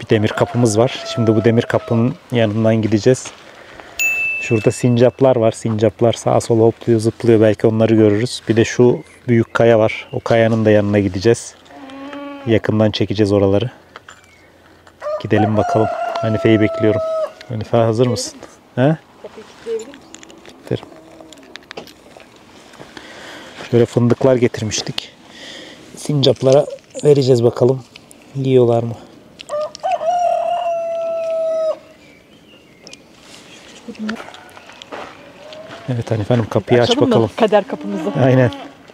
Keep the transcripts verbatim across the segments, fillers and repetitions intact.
bir demir kapımız var. Şimdi bu demir kapının yanından gideceğiz. Şurada sincaplar var. Sincaplar sağa sola hopluyor, zıplıyor. Belki onları görürüz. Bir de şu büyük kaya var. O kayanın da yanına gideceğiz. Yakından çekeceğiz oraları. Gidelim bakalım. Hanife'yi bekliyorum. Hanife hazır mısın? He? Kilitlerim. Şöyle fındıklar getirmiştik. Sincaplara vereceğiz bakalım. Yiyorlar mı? Evet Hanife Hanım, kapıyı aç bakalım. Mı? Kader kapımızı. Aynen.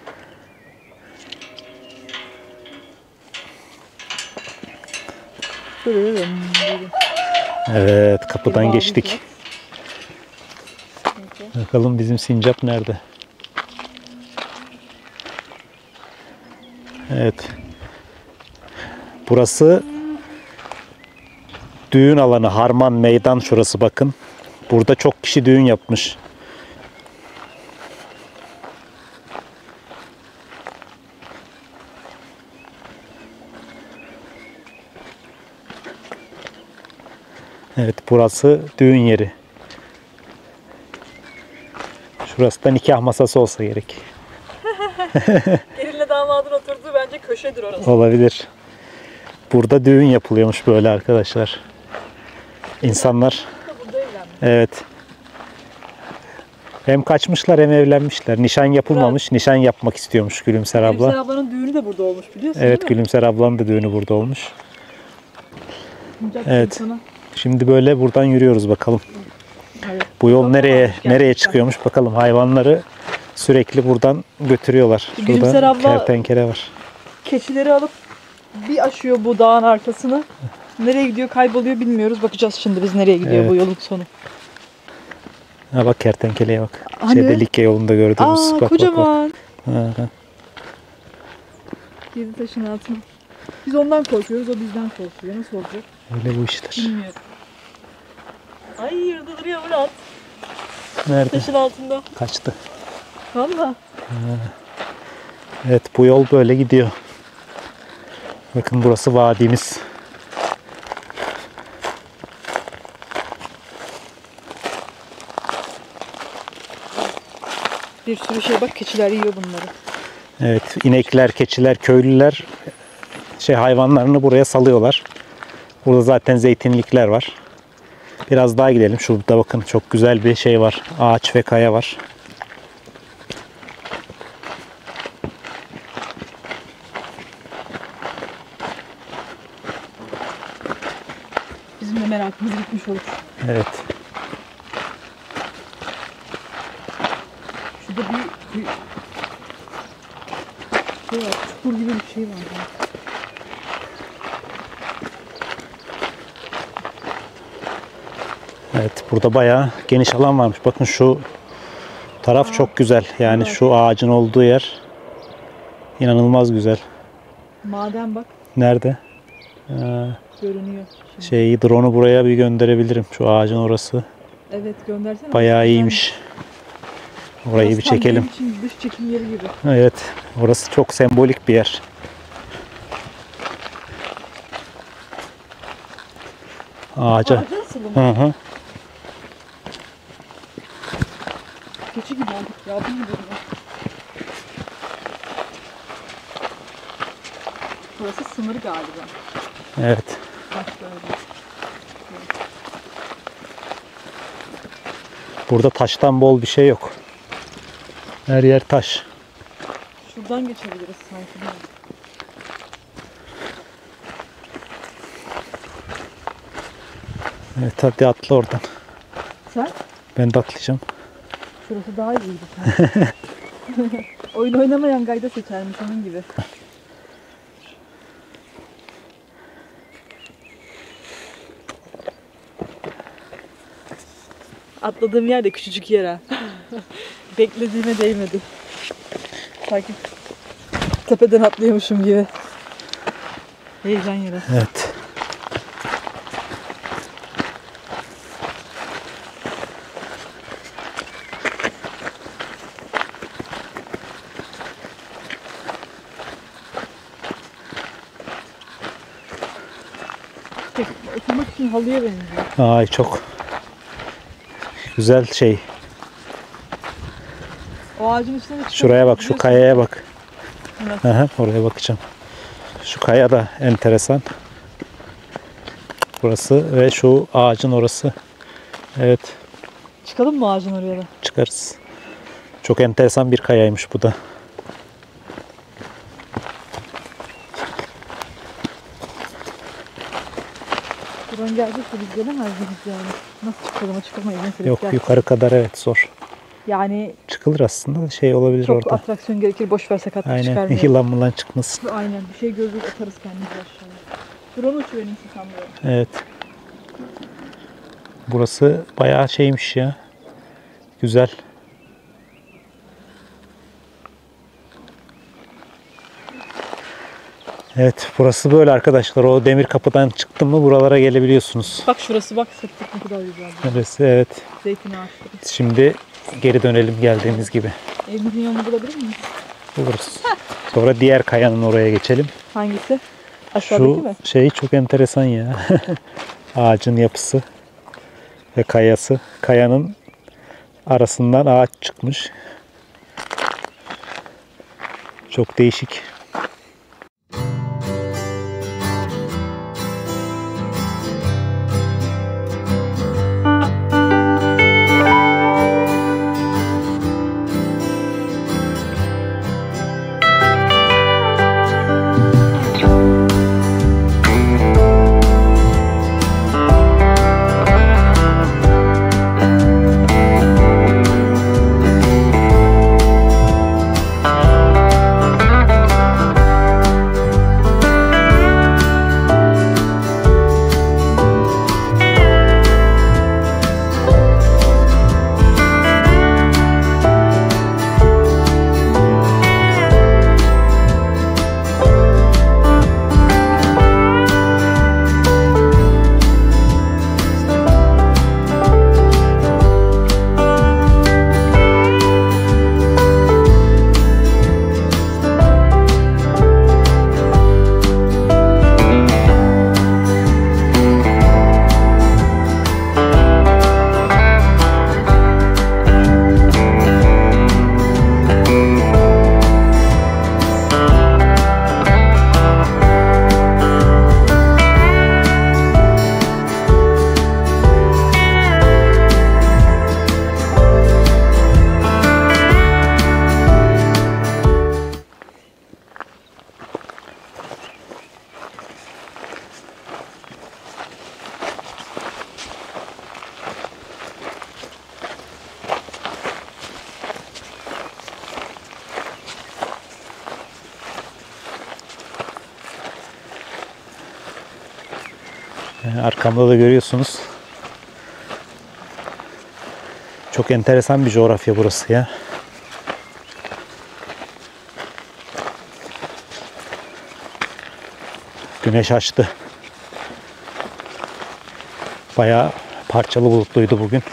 Evet, kapıdan geçtik. Bakalım bizim sincap nerede? Evet. Burası düğün alanı, harman meydan şurası bakın. Burada çok kişi düğün yapmış. Evet, burası düğün yeri. Şurası da nikah masası olsa gerek. Gelinle damadın oturduğu bence köşedir orası. Olabilir. Burada düğün yapılıyormuş böyle arkadaşlar. İnsanlar. Evet. Hem kaçmışlar hem evlenmişler. Nişan yapılmamış. Evet. Nişan yapmak istiyormuş Gülümser abla. Gülümser ablanın düğünü de burada olmuş biliyorsun Evet, değil mi? Gülümser ablanın da düğünü burada olmuş. Sıcak evet. Sana. Şimdi böyle buradan yürüyoruz bakalım. Evet. Bu yol Çok nereye nereye çıkıyormuş bakalım. Hayvanları sürekli buradan götürüyorlar. Gülümser abla kertenkele var. Keçileri alıp bir aşıyor bu dağın arkasını. Nereye gidiyor, kayboluyor bilmiyoruz. Bakacağız şimdi biz nereye gidiyor evet. bu yolun sonu. Ha bak, kertenkeleye bak. Hani? Şeyde Likya yolunda gördüğümüz. Aa, bak, kocaman. Bak, bak. Ha, ha. Yedi taşın altına. Biz ondan korkuyoruz, o bizden korkuyor. Nasıl olacak? Öyle bu işler. Bilmiyorum. Ay, yerde duruyor bu at. Nerede? Taşın altında. Kaçtı. Valla. Evet, bu yol böyle gidiyor. Bakın burası vadimiz. Bir sürü şey bak, keçiler yiyor bunları. Evet, inekler, keçiler, köylüler şey hayvanlarını buraya salıyorlar. Burada zaten zeytinlikler var. Biraz daha gidelim. Şurada bakın çok güzel bir şey var. Ağaç ve kaya var. Bizim de merakımız gitmiş olur. Evet. Şurada bir, bir şey var. Çukur gibi bir şey var. Evet, burada bayağı geniş alan varmış. Bakın şu taraf Aa, çok güzel. Yani evet. Şu ağacın olduğu yer inanılmaz güzel. Maden bak. Nerede? Ee, Görünüyor. Şimdi. Şeyi, drone'u buraya bir gönderebilirim. Şu ağacın orası. Evet, göndersene. Bayağı iyiymiş. Orayı Orası bir çekelim. Için dış çekim yeri gibi. Evet, orası çok sembolik bir yer. Ağaca. Ağaca asılı mı? Hı hı. Keçi gibi olduk ya. Bilmiyorum. Burası sınır galiba. Evet. Bak böyle. Burada taştan bol bir şey yok. Her yer taş. Şuradan geçebiliriz sanki. Evet, hadi atla oradan. Sen? Ben de atlayacağım. Şurası daha iyiydi. Oyun oynamayan gayda seçermiş onun gibi. Atladığım yer de küçücük yer ha. Beklediğime değmedi. Sanki tepeden atlıyormuşum gibi. Heyecan yeri. Evet. için halıya benziyor. Ay çok güzel şey. O ağacın üstüne de Şuraya bak, şu kayaya bak. Evet. Aha, oraya bakacağım. Şu kaya da enteresan. Burası ve şu ağacın orası. Evet, Çıkalım mı ağacın oraya da? çıkarız. Çok enteresan bir kayaymış bu da. Buradan gelecekse biz gelemez miyiz yani? Nasıl çıkalım? Çıkamayız. Neyse, Yok, gel. yukarı kadar evet zor. Yani Çıkılır aslında, şey olabilir çok orada. atraksiyon gerekir. Boş ver, sakatlık Aynen, çıkarmayalım. yılan mılan çıkmasın. Aynen. Bir şey görürüz, atarız kendimizi aşağıya. Drone uçuyor benim sanmıyorum. Evet. Burası bayağı şeymiş ya. Güzel. Evet, burası böyle arkadaşlar. O demir kapıdan çıktın mı buralara gelebiliyorsunuz. Bak şurası, bak sıktık ne kadar güzel. Neresi? Evet. Zeytin ağaçları. Şimdi geri dönelim geldiğimiz gibi. Evimizin yolunu bulabilir miyiz? Buluruz. Sonra diğer kayanın oraya geçelim. Hangisi? Aşağıdaki Şu mi? şey çok enteresan ya. Ağacın yapısı ve kayası. Kayanın arasından ağaç çıkmış. Çok değişik. Arkamda da görüyorsunuz. Çok enteresan bir coğrafya burası ya. Güneş açtı. Bayağı parçalı bulutluydu bugün.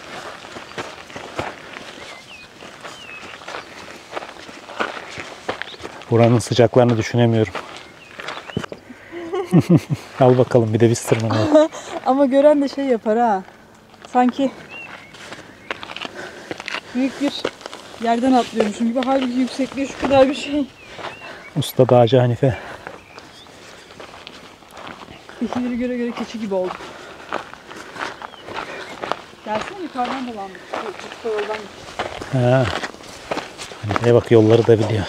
Buranın sıcaklarını düşünemiyorum. Al bakalım bir de biz tırmanalım. Ama gören de şey yapar ha. Sanki büyük bir yerden atlıyormuşum gibi. Halbuki yüksekliği şu kadar bir şey. Usta Dağcı Hanife. Keçileri göre göre keçi gibi olduk. Gelsene yukarıdan dolandık. Usta yoldan gittik. Ha. Hanife'ye bak, yolları da biliyor.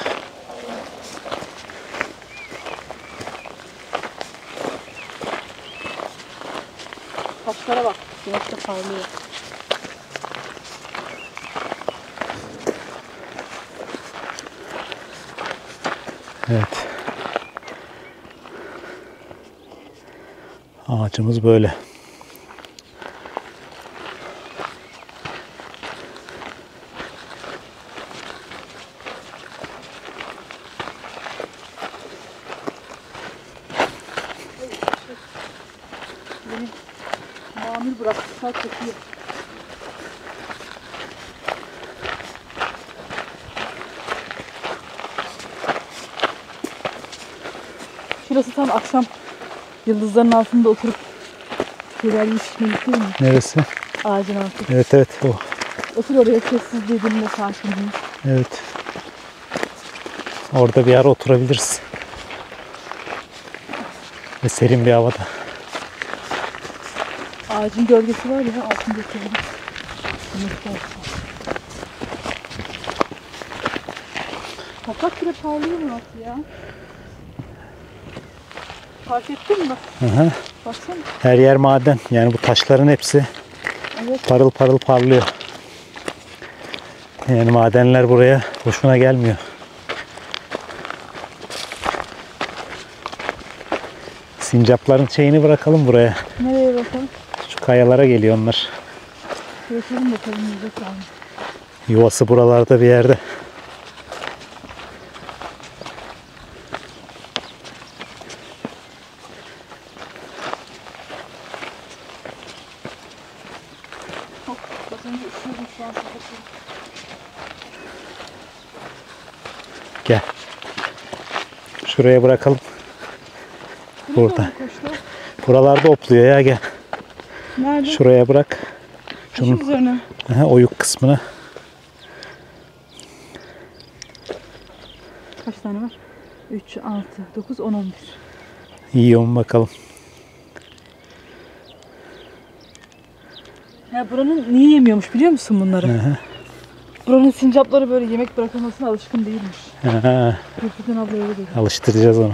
Taşlara bak. Güneş de parlıyor. Evet. Ağacımız böyle. Beni mamur bıraktı. Saat çekiyor. Şurası tam akşam yıldızların altında oturup Şelaleyi pişmelik değil mi? Neresi? Ağacın altı. Evet evet o. Otur oraya sessiz dediğimde sakinliği. Evet. Orada bir ara oturabiliriz. Ve serin bir havada. Ağacın gölgesi var ya altında serin. Toprak bile parlıyor mu altı ya? Fark ettin mi? Hı hı. Baksana. Her yer maden. Yani bu taşların hepsi Evet. parıl parıl parlıyor. Yani madenler buraya boşuna gelmiyor. Sincapların şeyini bırakalım buraya. Nereye bakalım? Şu kayalara geliyor onlar. Bırakalım bakalım yiyecek var mı? Yuvası buralarda bir yerde. Hop, az önce üşüyordum şu an kapatıyorum. Gel. Şuraya bırakalım. Burada. Buralarda opluyor ya, gel. Nerede? Şuraya bırak. Şunun üzerine. Aha, oyuk kısmına. Kaç tane var? üç, altı, dokuz, on, on bir. Yiyor mu bakalım. Ya buranın niye yemiyormuş biliyor musun bunları? Hı hı. Buranın sincapları böyle yemek bırakılmasına alışkın değilmiş. Aha, Gülfiden abla öyle dedi. alıştıracağız onu.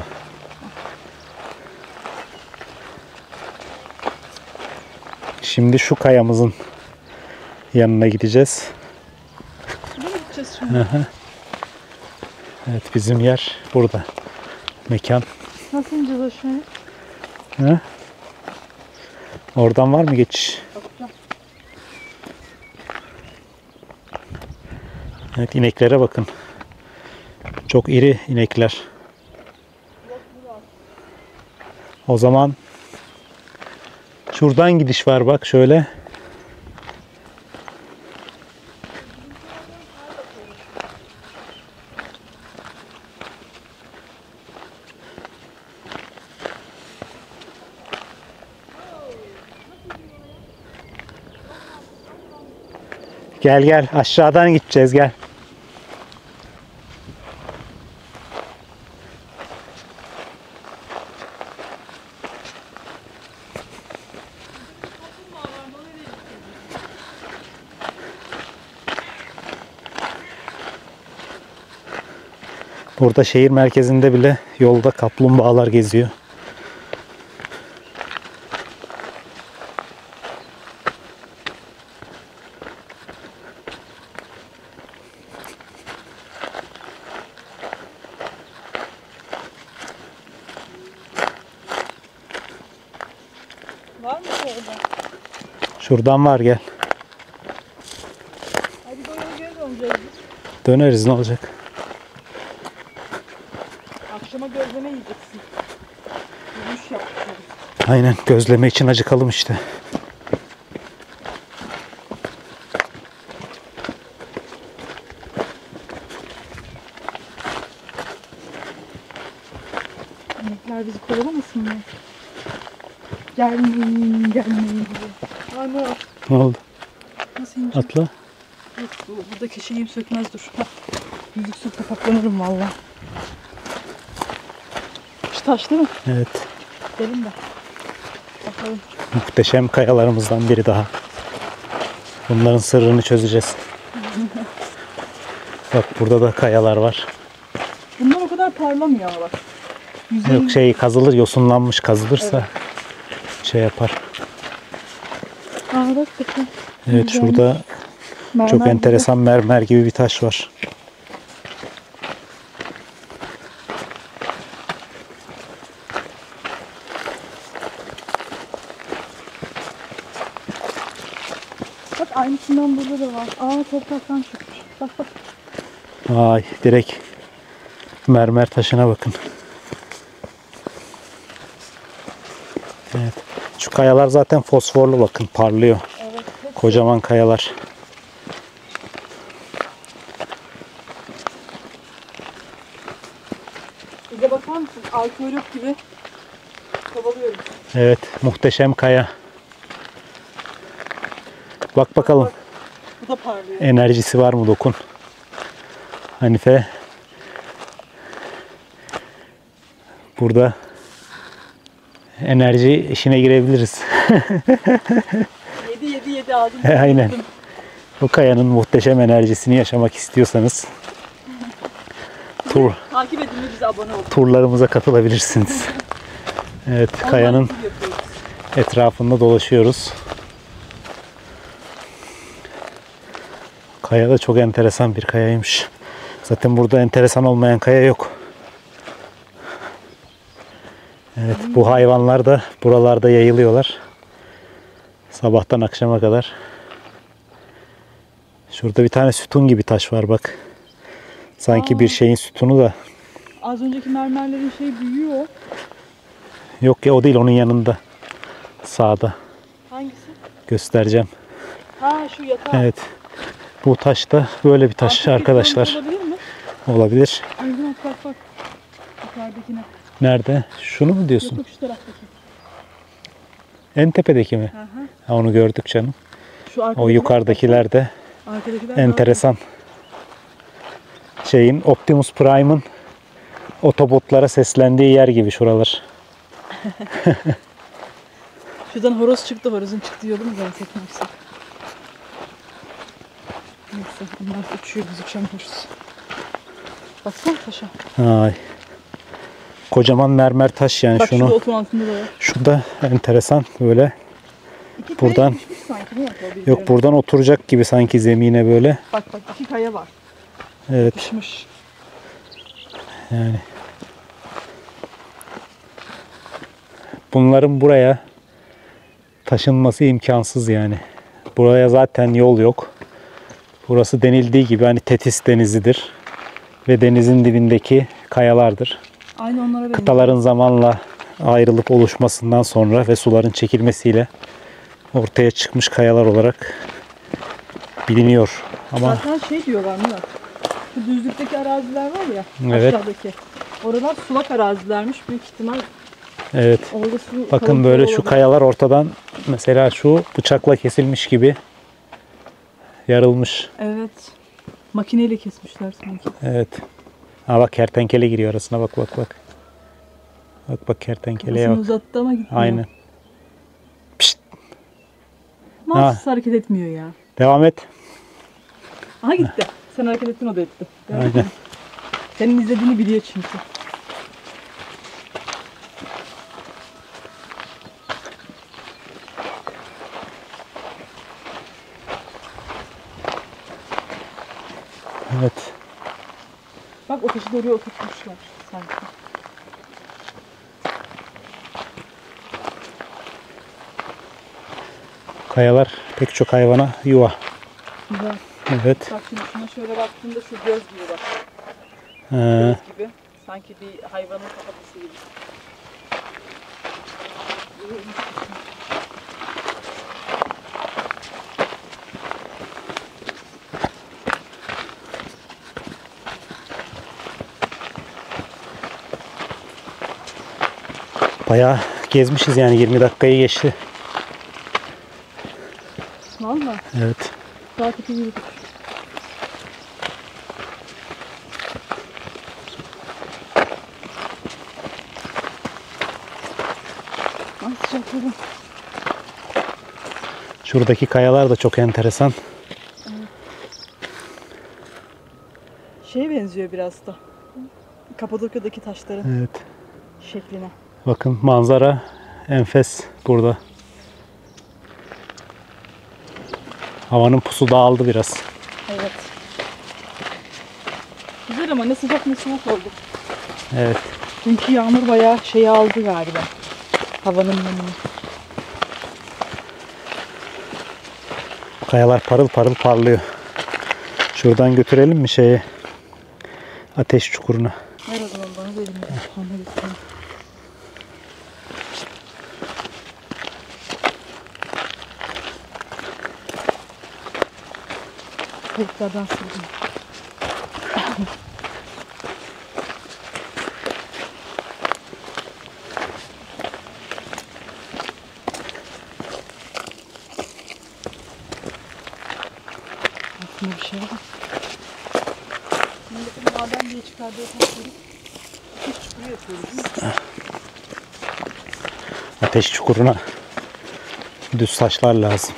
Şimdi şu kayamızın yanına gideceğiz. Buraya mı gideceğiz şimdi? Hı hı. Evet, bizim yer burada. Mekan. Nasıl ineceğiz aşağıya? Hı? Oradan var mı geçiş? Bakacağım. Evet, ineklere bakın. Çok iri inekler. O zaman şuradan gidiş var bak şöyle. Gel gel, aşağıdan gideceğiz, gel. Burada şehir merkezinde bile yolda kaplumbağalar geziyor. Var mı orada? Şuradan var, gel. Hadi böyle geri döneceğiz biz. Döneriz, ne olacak? Akşama gözleme yiyeceksin. Yürüyüş yapacağız. Aynen, gözleme için acıkalım işte. İnekler bizi kovalamasın mı? Gelmeyin, gelmeyin diye. Ana. Ne oldu? Nasıl ineceğim? Atla. Yok, bu, buradaki şeyim sökmez, dur. Hah. Yüzük sür kapaklanırım valla. Şu taş değil mi? Evet. Gelin de. Bakalım. Muhteşem kayalarımızdan biri daha. Bunların sırrını çözeceğiz. Bak burada da kayalar var. Bunlar o kadar parlamıyor ama bak. Yüzeyi... Yok, şey kazılır, yosunlanmış kazılırsa şey yapar. Aa bak bakın. Evet, Güzel. şurada Mermer çok gibi. enteresan mermer gibi bir taş var. Bak aynısından burada da var. Aa topraktan çıkmış. Bak bak. Ay, direkt mermer taşına bakın. Evet. Şu kayalar zaten fosforlu, bakın parlıyor. Evet. Kocaman kayalar. Bize bakar mısın? Arkeolog gibi kovalıyoruz. Evet, muhteşem kaya. Bak bakalım. Bu da parlıyor. Enerjisi var mı dokun. Hanife. Burada enerji işine girebiliriz. yedi yedi yedi aldım. Aynen. Bu kayanın muhteşem enerjisini yaşamak istiyorsanız tur Takip edin ve bize abone olun. turlarımıza katılabilirsiniz. Evet, kayanın etrafında dolaşıyoruz. Kaya da çok enteresan bir kayaymış. Zaten burada enteresan olmayan kaya yok. Evet, bu hayvanlar da buralarda yayılıyorlar. Sabahtan akşama kadar. Şurada bir tane sütun gibi taş var bak. Sanki Aa. bir şeyin sütunu da. Az önceki mermerlerin şey büyüyor. Yok ya, o değil, onun yanında. Sağda. Hangisi? Göstereceğim. Ha, şu yatağı. Evet. Bu taş da böyle bir taş Arkadaki arkadaşlar. fırın Olabilir mi? Olabilir. Ay bak bak bak. Yukarıdakine. Nerede? Şunu mu diyorsun? Yok yok, şu taraftaki. En tepedeki mi? Hı hı. Ha, onu gördük canım. Şu O arkadakiler. yukarıdakiler de Arkadakiler enteresan. Şeyin, Optimus Prime'ın Autobotlara seslendiği yer gibi şuralar. Şuradan horoz çıktı, horozun çıktı yolu mu gelsek ne yapsak? Neyse, onlar uçuyor, biz uçamıyoruz. Baksana taşa. Ay. Kocaman mermer taş yani. Bak şunu. şurada otun altında da var. Şu da enteresan böyle. İki Buradan- kaya düşmüş sanki, ne yapıyor birbirine? Yok, buradan oturacak gibi sanki zemine böyle. Bak bak, iki kaya var. Evet. Düşmüş. Yani. Bunların buraya taşınması imkansız yani. Buraya zaten yol yok. Burası denildiği gibi hani Tetis denizidir. Ve denizin dibindeki kayalardır. Aynı onlara benziyor. Kıtaların zamanla ayrılıp oluşmasından sonra ve suların çekilmesiyle ortaya çıkmış kayalar olarak biliniyor. Ama Zaten şey diyorlar Murat. Şu düzlükteki araziler var ya, Evet. aşağıdaki. Oralar sulak arazilermiş. Büyük ihtimal evet, orada su bakın kalıntıları böyle şu olabilir. kayalar ortadan mesela şu bıçakla kesilmiş gibi yarılmış. Evet. Makineyle kesmişler sanki. Evet. Ha bak, kertenkele giriyor arasına, bak bak bak. Bak bak, kertenkeleye Kafasını bak. uzattı ama gitmiyor. Aynen. Pişt, Nasıl hareket etmiyor ya? devam et. Aha gitti. Sen hareket ettin, o da etti. Gördün mü? Aynen. Senin izlediğini biliyor çünkü. Evet. Bak o taşı da oraya oturtmuşlar sanki. Kayalar pek çok hayvana yuva. Güzel. Evet. Bak şimdi şuna şöyle baktığında şu göz gibi bak. Ha, Göz gibi. Sanki bir hayvanın kafatası gibi. bayağı gezmişiz yani, yirmi dakikayı geçti. Valla. Evet. Daha kötü yürüdük. Ay sıcakladım. Şuradaki kayalar da çok enteresan. Şeye benziyor biraz da. Kapadokya'daki taşların Evet. şekline. Bakın manzara enfes burada. Havanın pusu dağıldı biraz. Evet. Güzel ama ne sıcak ne soğuk oldu. Evet. Çünkü yağmur bayağı şeyi aldı galiba. Havanın nemini. Kayalar parıl parıl parlıyor. Şuradan götürelim mi şeye? Ateş çukuruna. Ver o zaman bana da elimde. Bana götüreyim. Tekrardan sürdüm. altında bir şey var. Milletin maden diye çıkardığı taşları ateş çukuru yapıyoruz. Ateş çukuruna düz taşlar lazım.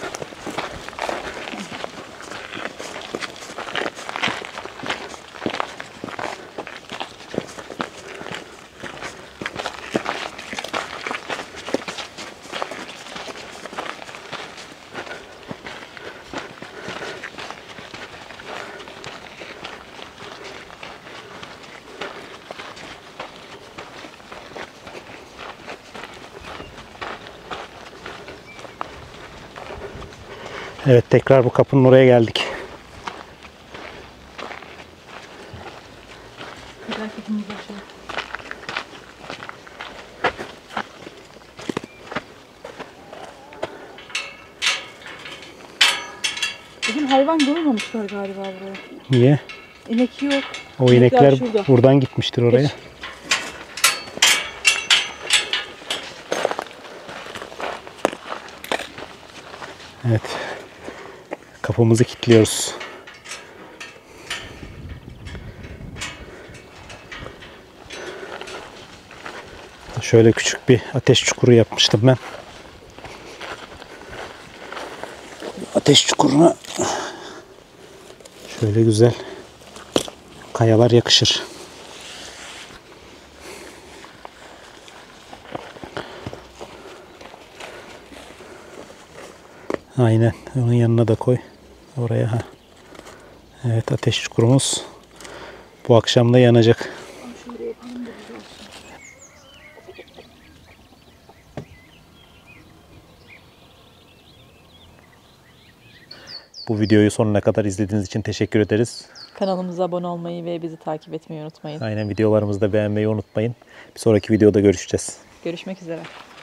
Evet, tekrar bu kapının oraya geldik. Tekrar kapımızı açalım. Bugün hayvan görmemişler galiba buraya. Niye? İnek yok. O inekler şurada. buradan gitmiştir oraya. Geç. Evet. Kapımızı kilitliyoruz. Şöyle küçük bir ateş çukuru yapmıştım ben. Ateş çukuruna şöyle güzel kayalar yakışır. Aynen. Onun yanına da koy. Oraya. Ha. Evet, ateş çukurumuz bu akşam da yanacak. Bu videoyu sonuna kadar izlediğiniz için teşekkür ederiz. Kanalımıza abone olmayı ve bizi takip etmeyi unutmayın. Aynen, videolarımızı da beğenmeyi unutmayın. Bir sonraki videoda görüşeceğiz. Görüşmek üzere.